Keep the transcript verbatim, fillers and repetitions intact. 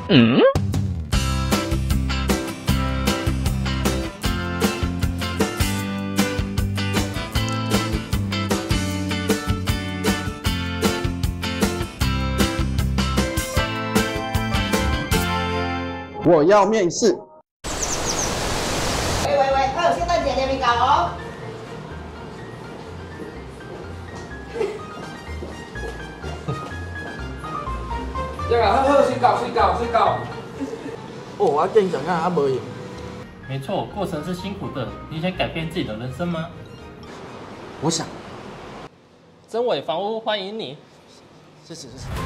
嗯。 我要面试。 喂喂喂，快有先等一下，你未到哦。 这个好好睡觉睡觉睡觉。 哦，我跟你讲啊，无用。 没错，过程是辛苦的。你想改变自己的人生吗？ 我想。 真伟房屋欢迎你。 谢谢谢谢。